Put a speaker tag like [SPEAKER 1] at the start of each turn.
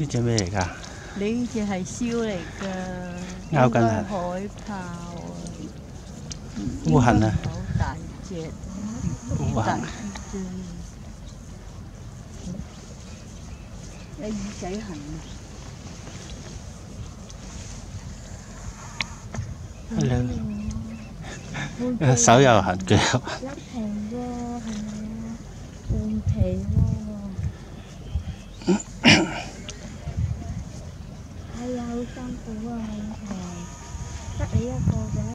[SPEAKER 1] 呢隻咩嚟㗎？
[SPEAKER 2] 呢隻係燒嚟㗎，
[SPEAKER 1] 咬緊啊
[SPEAKER 2] 應該海豹啊，
[SPEAKER 1] 烏痕啊！
[SPEAKER 2] 好大隻，
[SPEAKER 1] 烏痕。
[SPEAKER 2] 你耳仔痕啊！
[SPEAKER 1] 手又痕，腳又痕。
[SPEAKER 2] 甩皮喎，係咪啊？換皮喎，係啊，好辛苦啊，換皮，得你一個嘅。